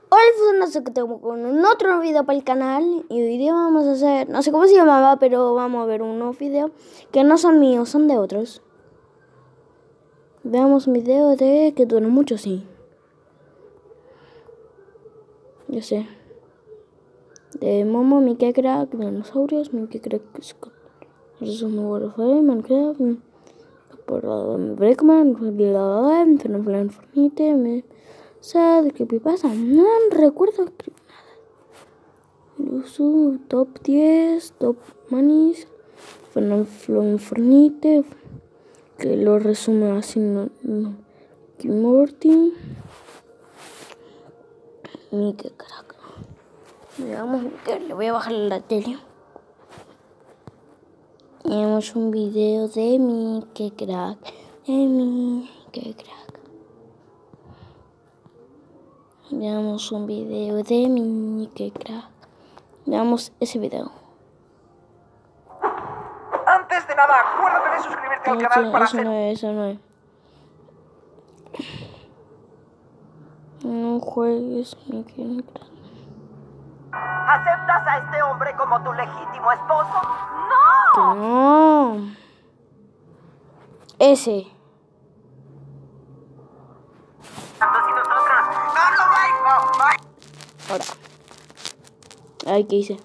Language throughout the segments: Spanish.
Hola, no sé qué tengo con un otro video para el canal. Y hoy día vamos a hacer, no sé cómo se llamaba, pero vamos a ver un nuevo video que no son míos, son de otros. Veamos un video de que dura mucho, sí. Yo sé. De Momo, Mickey Crack, dinosaurios, Mickey Crack, resumen Warfare, Minecraft, por Breakman, Fenomenal Fornite, Sad, Creepypasta, no recuerdo nada. Top 10, Top Manis, Fenomenal Fornite, que lo resume así, Morty, Mickey Crack. Veamos, le voy a bajar la tele. Tenemos un video de Mickey Crack. Veamos un video de Mickey Crack. Veamos ese video. Antes de nada, acuérdate de suscribirte al canal para hacer... Eso no es. No juegues Mickey Crack. ¿Aceptas a este hombre como tu legítimo esposo? ¡No! No. Ese. ¿Y nosotros? ¡No, Mike! ¡No, Mike! Ahora. Ay, ¿qué hice?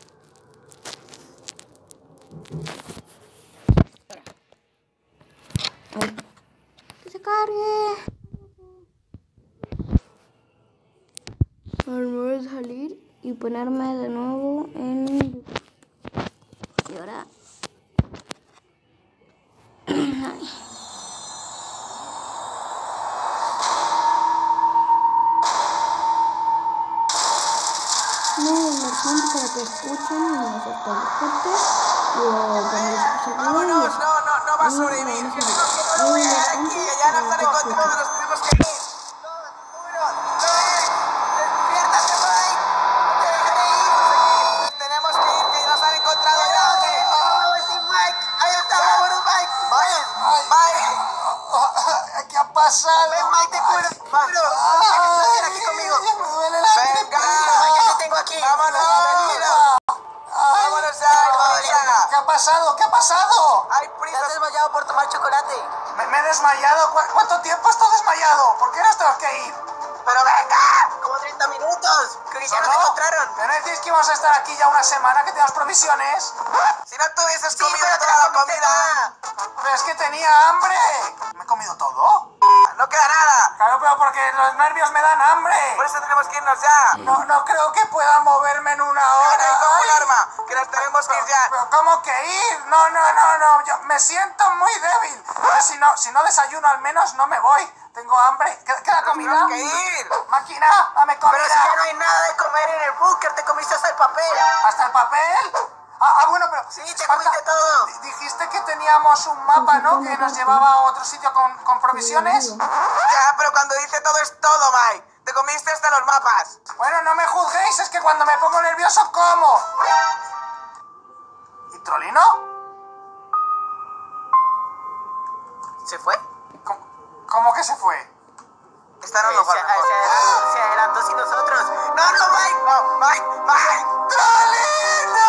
Ay. Que se cargue. Ahora me voy a salir y ponerme de nuevo en YouTube. Y ahora... Ay. No, lo siento para que escuchen y no aceptan los cortes. Yo poner Vámonos, no va a sobrevivir. Que tenemos que volver aquí, ya nos han encontrado, nos tenemos que ir. 2, 1, 3, despiértate, Mike. No te dejaré ir. Tenemos que ir, que nos han encontrado ya. Sí, Mike, ahí está, vámonos, Mike. Mike. ¿Qué ha pasado? Ven, Mike, te curo. Ven aquí conmigo. Venga, ya te tengo aquí. Vámonos. Vámonos ya. ¿Qué ha pasado? ¿Qué ha pasado? Ay, prisa. ¿Te has desmayado por tomar chocolate? ¿Me he desmayado? ¿Cuánto tiempo estás desmayado? ¿Por qué nos tenemos que ir? ¡Pero venga! Como 30 minutos. Que ya nos encontraron. ¿Pero no decís que íbamos a estar aquí ya una semana, que tenemos provisiones? Si no tuvieses comido toda la comida. Pero es que tenía hambre. ¿Me he comido todo? No queda nada. Claro, pero porque los nervios me dan hambre. Por eso tenemos que irnos ya. No creo que pueda moverme en una hora. Coge un arma, que nos tenemos que ir ya. ¿Pero cómo que ir? No. Yo me siento muy débil. Si no desayuno al menos no me voy. Tengo hambre. ¿Queda comida? Tenemos que ir. Máquina, dame comida. Pero si ya no hay nada de comer en el búnker, te comiste hasta el papel. ¿Hasta el papel? Bueno, pero... Sí, te comiste todo. Dijiste que teníamos un mapa, ¿no? Que nos llevaba a otro sitio con provisiones. Ya, pero cuando dice todo es todo, Mike. Te comiste hasta los mapas. Bueno, no me juzguéis, es que cuando me pongo nervioso, como. ¿Y Trolino? ¿Se fue? ¿Cómo que se fue? Está en los guardaespaldas. Se adelantó sin nosotros. ¡No, Mike! ¡No, Mike! ¡Trolino!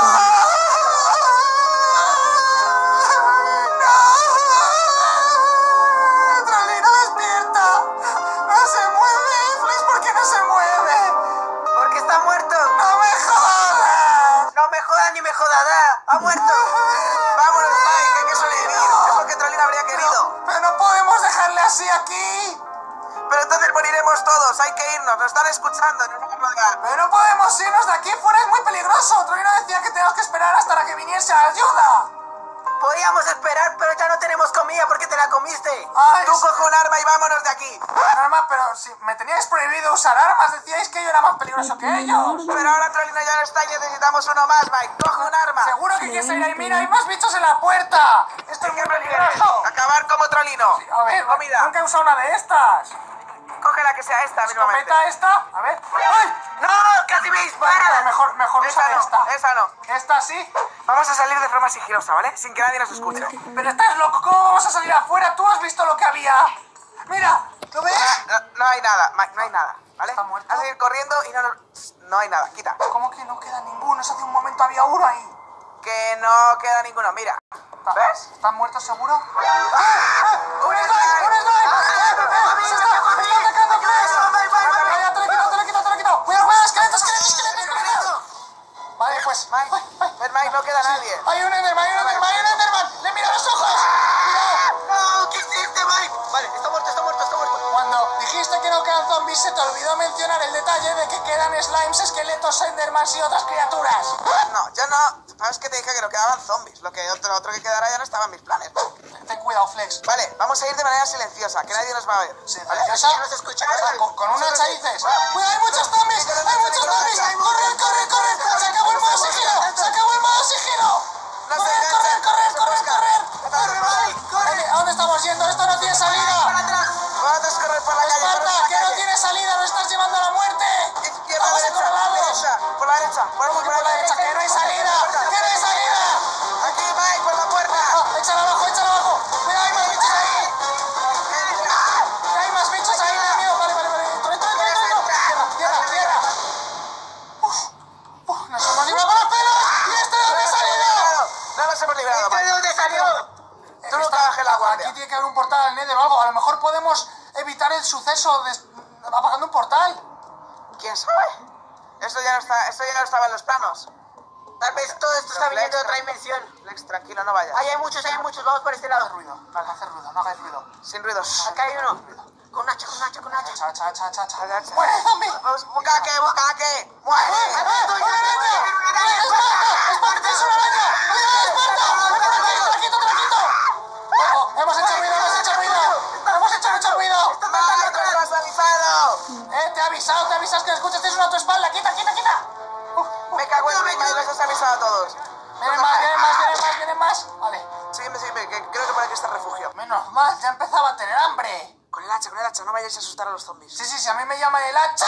¡Trolino, despierta! ¡No se mueve! Flex, ¿por qué no se mueve? Porque está muerto. ¡No me jodas! No me jodas ni me jodará. ¡Ha muerto! Vámonos, Mike, hay que sobrevivir. Es porque Trolino habría querido. Pero no podemos dejarle así aquí. Pero entonces moriremos todos, hay que irnos, nos están escuchando, no nos rodean. Pero no podemos irnos de aquí, fuera es muy peligroso. Trolino decía que tenemos que esperar hasta la que viniese ayuda. Podíamos esperar, pero ya no tenemos comida porque te la comiste. Tú coge un arma y vámonos de aquí. Un arma, pero si me teníais prohibido usar armas, decíais que yo era más peligroso que ellos. Pero ahora Trolino ya no está y necesitamos uno más, Mike. Coge un arma. Seguro que quieres ir ahí, mira, hay más bichos en la puerta. Esto es muy peligroso. Acabar como Trolino. Sí, a ver, comida. Nunca he usado una de estas. Coge la que sea esta mismamente. ¿Escopeta esta? A ver. ¡Ay! ¡No! ¡Casi me disparas! Mejor usa esta. Esa no. ¿Esta sí? Vamos a salir de forma sigilosa, ¿vale? Sin que nadie nos escuche. Pero estás loco, ¿cómo vamos a salir afuera? ¿Tú has visto lo que había? Mira, ¿lo ves? No hay nada, no hay nada. ¿vale? ¿Está muerto? A seguir corriendo y no hay nada. Quita. ¿Cómo que no queda ninguno? Hace un momento había uno ahí. Que no queda ninguno. Mira. ¿Ves? ¿Están muertos seguro? ¡Un slime! ¡Un slime! ¡Se está atacando, Flex! Ya, te lo he quitado. Cuidado, esqueleto. Vale, pues. Ven, Mike, no queda nadie. Hay un Enderman. ¡Le mira los ojos! ¡Cuidado! No, ¿qué hiciste, Mike? Vale, está muerto. Cuando dijiste que no quedan zombies, se te olvidó mencionar el detalle de que quedan slimes, esqueletos, endermans y otras criaturas. No, yo no. ¿Sabes que te dije que no quedaban zombies? Lo otro que quedara ya no estaba en mis planes. Ten cuidado, Flex. Vale, vamos a ir de manera silenciosa, que nadie nos va a ver. ¿Vale? ¿Silenciosa? Que no se escucha. Con un hacha dices. ¡Cuidado, hay muchos zombies! ¡Corre! ¡Se acabó el modo sigilo! ¡Correr! ¡Corre! ¿A dónde estamos yendo? ¡Esto no tiene salida! Vamos a correr por la calle. ¡Esparta, que no tiene salida! ¡Nos estás llevando a la muerte! Izquierda, ¡Vamos a derecha, controlarlo! por la derecha. ¿Cómo que por la derecha? ¡Que no hay salida! Aquí, Mike, por la puerta. ¡Échala abajo! ¡Cuidado, hay más bichos ahí! ¡Que hay más bichos ahí! ¡Me da miedo! Vale. ¡Tierra! ¡Nos hemos librado con los pelos! ¿Y este de dónde ha salido? No nos hemos librado, Mike. ¿De dónde salió? Tú nunca bajes la guardia. Aquí tiene que haber un portal al Nether o algo. A lo mejor podemos evitar el suceso apagando un portal. ¿Quién sabe? Eso ya no estaba en los planos. Tal vez todo esto está viniendo de otra dimensión. Lex, tranquilo, no vayas. Hay muchos. Vamos por este lado. No hagáis ruido. Sin ruidos. Acá hay uno. Con un hacha. Cha. ¡Muere, zombie! Busca que. ¡Muere! ¡Esparta, es una araña! ¡Cuidado, Esparta! ¡Te la quito! Hemos hecho mucho ruido. ¡Mike, nos has avisado! Te he avisado que escuchas, tienes uno a tu espalda. ¡Quita! Me cago en ti, Mike, nos has avisado a todos. Vienen más. Vale. Sígueme, que creo que por aquí está el refugio. Menos mal, ya empezaba a tener hambre. Con el hacha, no vayáis a asustar a los zombies. Sí, a mí me llaman el hacha.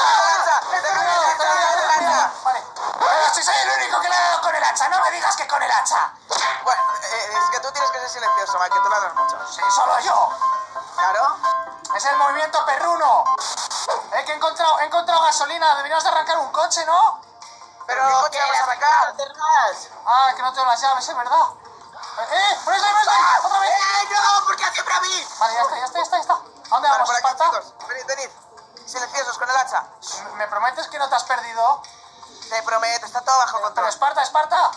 ¡Hacha! Vale. Pero si soy el único que le ha dado con el hacha, no me digas que con el hacha. Bueno, es que tú tienes que ser silencioso, Mike, que tú ladras mucho. Sí, solo yo. ¿Claro? Es el movimiento perruno. Que he encontrado gasolina. Deberíamos de arrancar un coche, ¿no? Pero ¿qué coche vamos a arrancar? Ah, que no tengo las llaves, es verdad. ¡Un slime! ¡Otra vez! ¡No! ¿Por qué siempre a mí? Vale, ya está. ¿A dónde Vale, vamos, por aquí, Esparta? chicos. Venid. Silenciosos con el hacha. ¿Me prometes que no te has perdido? Te prometo, está todo bajo Pero control. Esparta. ¡Esparta!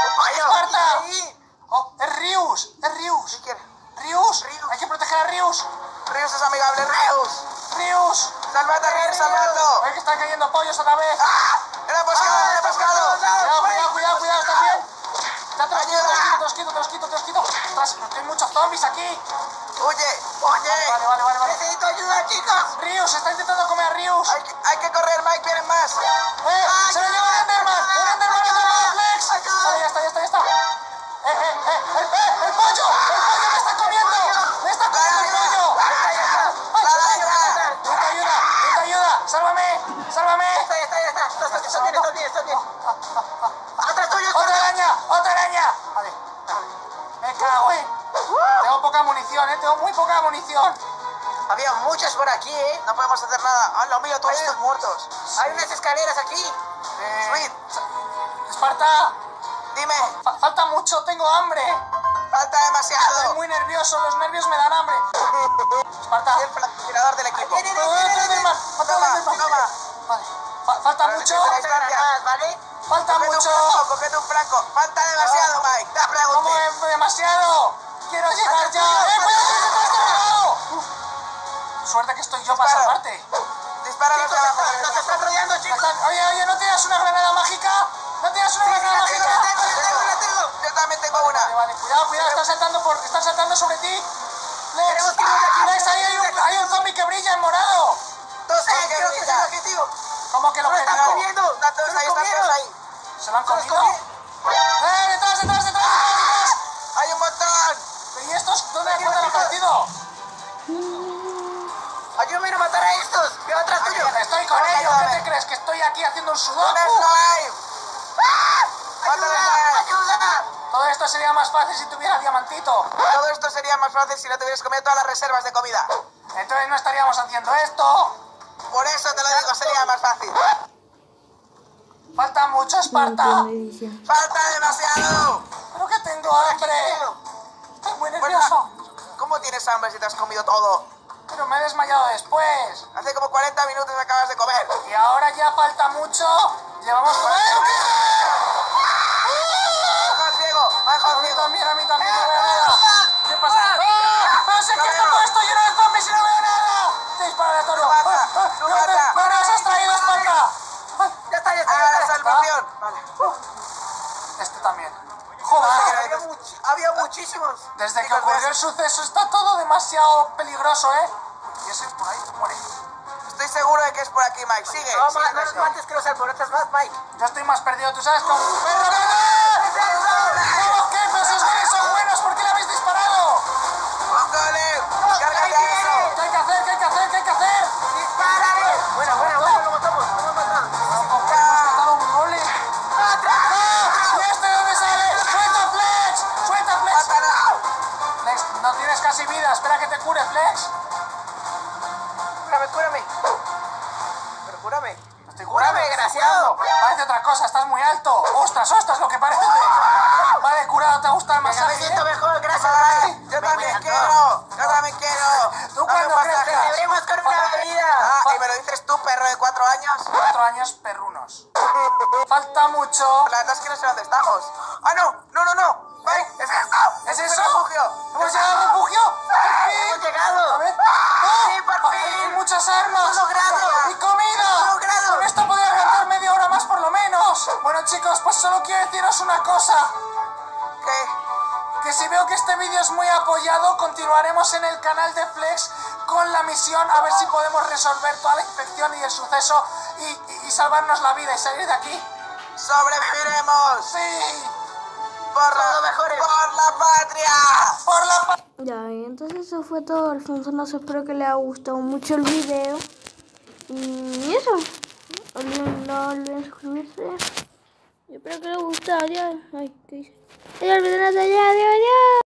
¡Oh, es Rius! ¿Qué quieres? ¡Rius! Hay que proteger a Rius. Rius es amigable, Rius. ¡Salvad a Rius, salvadlo! ¡Ay, que están cayendo pollos otra vez! ¡Ah! ¡Era pescado! Cuidado, ¿estás bien? Ya te los quito. Ostras, hay muchos zombies aquí. ¡Oye! Vale. Necesito ayuda, chicos. Rius, está intentando comer a Rius. Hay que correr, Mike, vienen más. ¡Se lo lleva un Enderman! ¡Un Enderman, Flex! Vale, ya está. ¡El pollo! ¡Me está comiendo el pollo! ¡Necesito ayuda! ¡Sálvame! Está bien. ¡Atrás tuyo! ¡Otra araña! Vale. Me cago Tengo poca munición, tengo muy poca munición. Había muchos por aquí, No podemos hacer nada. ¡Ah, lo mío, todos estos muertos! Hay unas escaleras aquí. Sweet, Esparta, dime, falta mucho, tengo hambre. falta Estoy demasiado. muy nervioso, los nervios me dan hambre. Esparta. Soy el francotirador del equipo. Viene, Otro Enderman. Toma. Vale. Falta mucho. ¿Vale? Falta mucho. Cogete un franco. Falta demasiado, Mike. Te ¿Cómo pregunté. es demasiado? Quiero llegar ya. ¡Cuidado, que se te está pegado! Suerte que estoy yo para Dispara. salvarte. Dispara los de abajo. Nos están rodeando, chicos. Oye, ¿no tienes una granada mágica? ¿No tienes una granada mágica? Yo también tengo una. Vale, cuidado, están saltando sobre ti. Tenemos que ir de aquí. Lex, ahí hay un zombie que brilla en morado. Todos Creo que es el objetivo. ¿Cómo que lo No me están objetivo? comiendo. Están todos ahí, están todos ahí. ¿Se lo han Se los comido? comí. ¡Detrás! Hay un montón. ¿Y estos dónde han aparecido? Ayúdame a matar a estos. Veo atrás tuyo. Estoy con ellos. ¿Qué te crees? ¿Que estoy aquí haciendo un Un sudoku? slime. ¡Ayuda! Todo esto sería más fácil si tuviera diamantito. Todo esto sería más fácil si no te hubieras comido todas las reservas de comida. Entonces no estaríamos haciendo esto. Por eso te lo digo, sería más fácil. Falta mucho, No Esparta. entiendo, dice. ¡Falta demasiado! Creo que tengo hambre. Estoy muy Bueno, nervioso. ¿cómo tienes hambre si te has comido todo? Pero me he desmayado después. Hace como 40 minutos acabas de comer. Y ahora ya falta mucho. Llevamos... ¡Baja ciego! ¡Baja A mí ciego! también, no veo nada. ¿Qué pasa? ¡Pero sé que está todo esto lleno de zombies y no veo nada! ¡Te dispara de toro! ¡No nos has traído, Esparta! ¡Ya está, ya está! ¡Ah, la salvación! Vale. Este también. Joder. Había muchísimos. Desde que ocurrió el suceso está todo demasiado peligroso, ¿eh? Y ese por ahí muere. Estoy seguro de que es por aquí, Mike. Sigue. No, sigue, no los mates, que los alborotas más, Mike. Yo estoy más perdido, ¿tú sabes cómo? ¡Perro, ¿Qué? Pero esos goles son buenos, ¿por qué le habéis disparado? ¡Póngale! ¡Cárgate a eso! ¿Qué hay que hacer? ¿Qué hay que hacer? ¿Qué hay que hacer? ¡Dispárale! Bueno, lo matamos. No me matan. Tampoco hemos dado un gole. ¿Y este de dónde sale? ¡Suelta, Flex! ¡Suelta, Flex! ¡Mátalo! Flex, no tienes casi vida, espera que te cure, Flex. Cúrame. Pero cúrame. Estoy Cúrame, desgraciado. Parece otra cosa, estás muy alto. ¡Ostras, lo que parece! Vale, curado, ¿te gusta el Me masaje? siento mejor, gracias, Vale, Mike. yo Me también encantó. quiero. Yo también quiero. ¿Tú Dame un cuándo crees masaje. que Celebremos con una bebida. Ah, y me lo dices tú, perro de 4 años. 4 años perrunos. Falta mucho. La verdad es que no sé dónde estamos. ¡Ah, no! Mike, es esto. ¿Es un eso? refugio. ¿Hemos llegado al refugio? ¡Al Hemos fin! llegado. A ver. Sí, por fin. Hay muchas armas. ¡Hemos logrado! ¡Y comida! ¡Hemos logrado! Con esto podría aguantar media hora más por lo menos. Bueno, chicos, pues solo quiero deciros una cosa. ¿Qué? Que si veo que este vídeo es muy apoyado, continuaremos en el canal de Flex con la misión a ver si podemos resolver toda la infección y el suceso y salvarnos la vida y salir de aquí. ¡Sobreviviremos! ¡Sí! ¡Por la patria! ¡Por la paz! Ya, y entonces eso fue todo, Alfonso. Espero que le haya gustado mucho el video. Y eso. No olviden suscribirse. Yo espero que les guste. Adiós. Ay, ¿qué hice? Adiós, adiós, adiós, adiós.